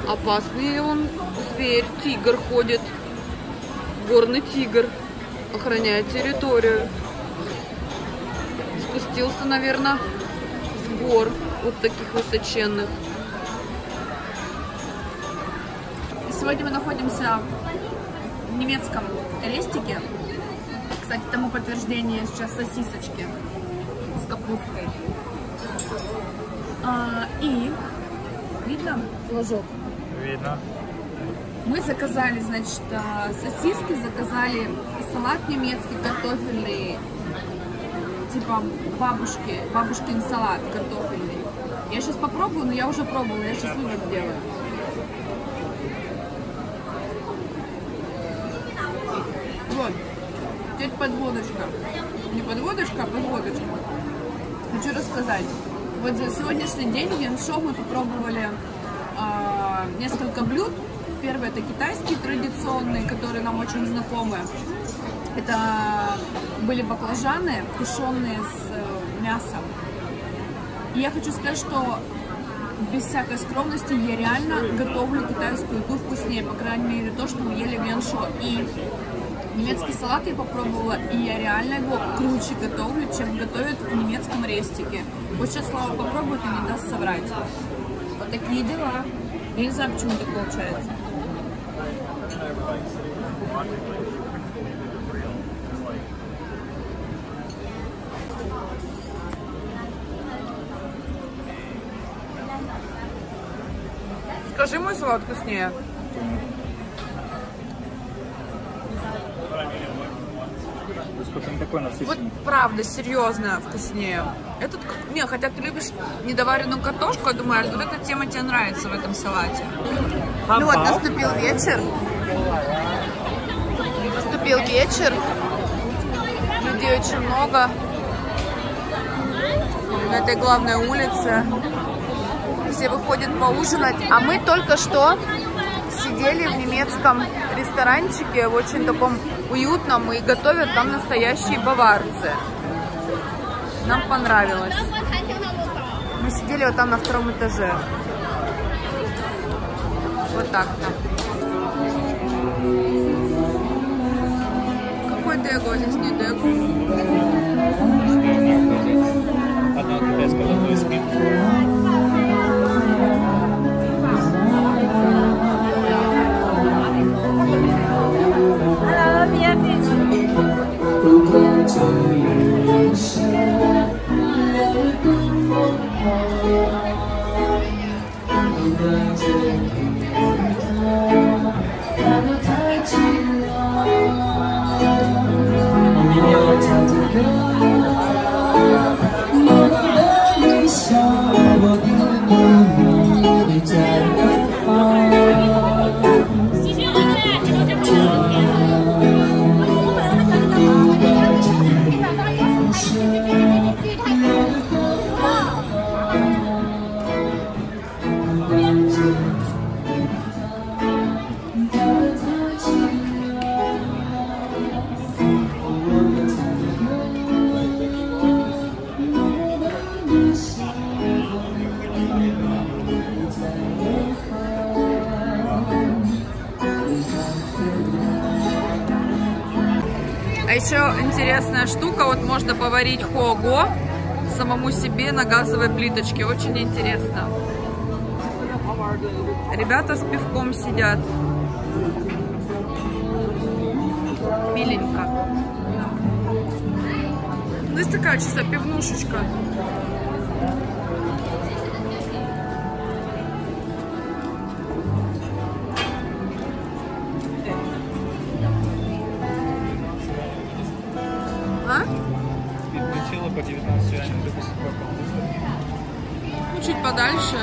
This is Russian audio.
Опасный он зверь, тигр ходит. Горный тигр. Охраняет территорию. Спустился, наверное, с гор. Вот таких высоченных. Сегодня мы находимся в немецком рестике. Кстати, тому подтверждение сейчас сосисочки с капусткой. И видно флажок? Видно. Мы заказали, значит, сосиски, заказали салат немецкий, картофельный, типа бабушкин салат картофельный. Я сейчас попробую, но я уже пробовала, я сейчас вывод сделаю. Вот, теперь подводочка. Не подводочка, а подводочка. Хочу рассказать. Вот за сегодняшний день в Яншо мы попробовали несколько блюд. Первый — это китайские традиционные, которые нам очень знакомы. Это были баклажаны, тушеные с мясом. И я хочу сказать, что без всякой скромности я реально готовлю китайскую еду вкуснее, по крайней мере, то, что мы ели в Яншо. И немецкий салат я попробовала, и я реально его круче готовлю, чем готовят в немецком рестике. Вот сейчас Слава попробует и не даст соврать. Вот такие дела. Я не знаю, почему так получается. Скажи, мой салат вкуснее. Сколько он такой насыщенный. Вот правда, серьезно вкуснее. Этот, не, хотя ты любишь недоваренную картошку, я думаю, вот эта тема тебе нравится в этом салате. Ну вот, наступил вечер. Наступил вечер. Людей очень много. На этой главной улице. Все выходят поужинать. А мы только что сидели в немецком ресторанчике, в очень таком уютном, и готовят там настоящие баварцы. Нам понравилось. Мы сидели вот там на втором этаже. Вот так-то. Какой деко здесь не деко? Одна китайская, одна из них. А еще интересная штука, вот можно поварить хого самому себе на газовой плиточке. Очень интересно. Ребята с пивком сидят. Миленько. Ну, есть такая чисто пивнушечка. Начало по 19 юаням, Ну, чуть подальше.